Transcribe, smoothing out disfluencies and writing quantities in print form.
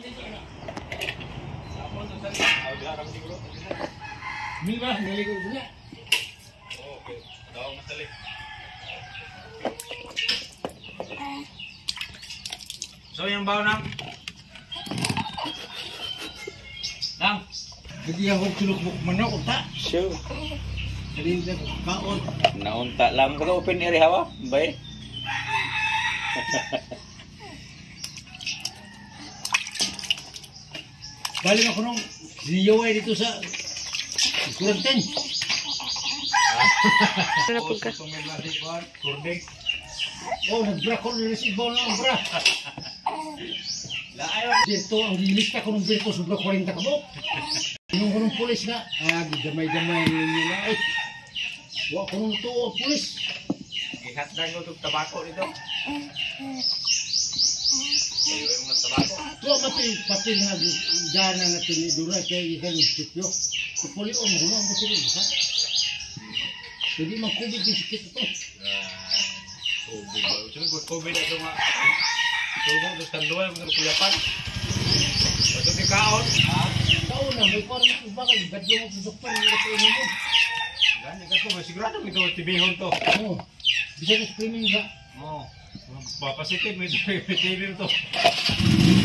Mira, naligo juga. Okay. Tahu masali. So yung baw nang. Nang. Jadi ako sulukbuk manok ta. Sure. Jadi kaon. Naunta lang ko open area hawa, bay. Balik ako nung Ziyaway dito sa Kuranten. Ano po ka? Kurding. Oh, nag-bra ko na si Ibaw na ang bra. Dito, ang lilista ko ng beto sobra 40 ka mo. Tinong ko ng pulis nga. Gamay-gamay ninyo na. Ay, wala ko nung tuo, pulis. Ihatdan ko itong tabako dito. Kayo yung mga tabako. Tuwa papel nga dana nga tinidura kaya ikan yung sityo. Kapuli o, mahulong mo sila. Jadi mag-COVID yung sikit ito. COVID ba? Sino COVID na ito mga tubong, tapos tanduan, mga kuyapan. Ito di kaon. Taon na, may parang bakal. Ba't yung mga doktor yung ito mo? Gani ka ito, sigurado ito tibihon to. Oo. Bisa na screaming ka. Oo. Papasitin, may tibihon to.